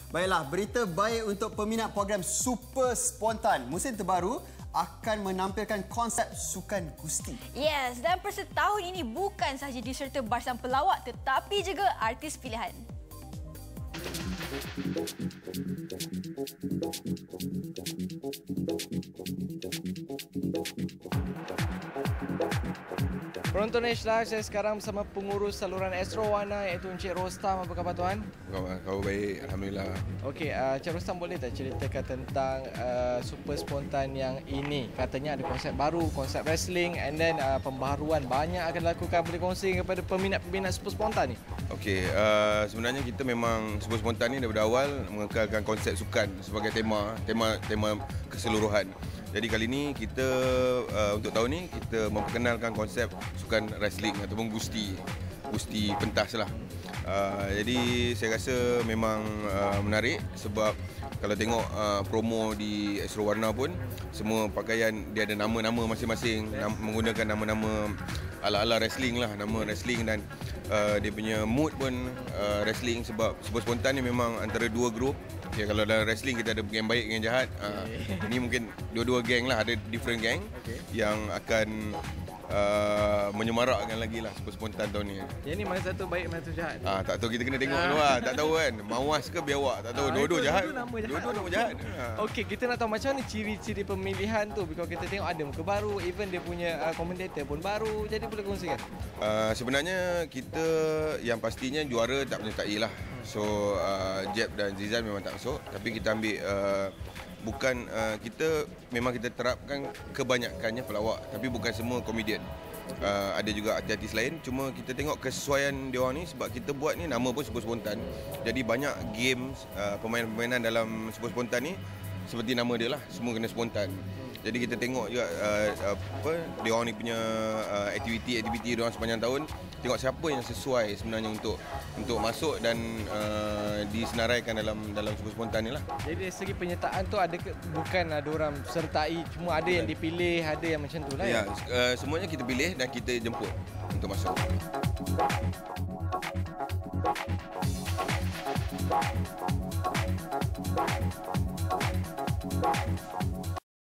Baiklah, berita baik untuk peminat program Super Spontan. Musim terbaru akan menampilkan konsep sukan gusti. Yes, dan peserta tahun ini bukan sahaja diserta barisan pelawak tetapi juga artis pilihan. Penonton H Live, saya sekarang bersama pengurus saluran Astro Warna iaitu Encik Rostam. Apa khabar tuan? Kau baik, Alhamdulillah. Okey, Encik Rostam boleh tak ceritakan tentang Super Spontan yang ini? Katanya ada konsep baru, konsep wrestling and then pembaharuan banyak akan dilakukan. Boleh kongsi kepada peminat-peminat Super Spontan ni? Okey, sebenarnya kita memang Super Spontan ni daripada awal mengekalkan konsep sukan sebagai tema keseluruhan. Jadi kali ini kita untuk tahun ni kita memperkenalkan konsep sukan wrestling ataupun gusti pentas lah. Jadi saya rasa memang menarik sebab kalau tengok promo di Astro Warna pun semua pakaian dia ada nama-nama masing-masing, menggunakan nama-nama ala-ala wrestling lah, nama wrestling dan dia punya mood pun wrestling sebab Super Spontan ni memang antara dua grup. Okay, kalau dalam wrestling kita ada geng baik, geng jahat. Ini mungkin dua-dua geng lah, ada different geng yang akan menyemarakkan lagi lah Super Spontan tahun ni. Yang ni mana satu baik, mana satu jahat? Tak tahu, kita kena tengok dulu lah. Tak tahu kan, mawas ke biawak, tak tahu. Dua-dua jahat. Dua-dua nama jahat. Okey, kita nak tahu macam mana ciri-ciri pemilihan tu. Because kita tengok ada muka baru, even dia punya komentator pun baru. Jadi boleh kongsikan? Sebenarnya kita yang pastinya juara tak menyertai lah. So Jeb dan Zizan memang tak masuk. Tapi kita ambil bukan kita memang kita terapkan kebanyakannya pelawak, tapi bukan semua komedian. Ada juga artis-artis lain, cuma kita tengok kesesuaian dia orang ni sebab kita buat ni nama pun Super Spontan. Jadi banyak games, permainan-permainan dalam Super Spontan ni seperti nama dia lah, semua kena spontan. Jadi kita tengok juga dia orang ni punya aktiviti dia orang sepanjang tahun. Tengok siapa yang sesuai sebenarnya untuk masuk dan disenaraikan dalam Super Spontan ni lah. Jadi dari segi penyertaan tu bukan ada orang sertai, cuma ada yang dipilih, ada yang macam tu lah. Ya, semuanya kita pilih dan kita jemput untuk masuk.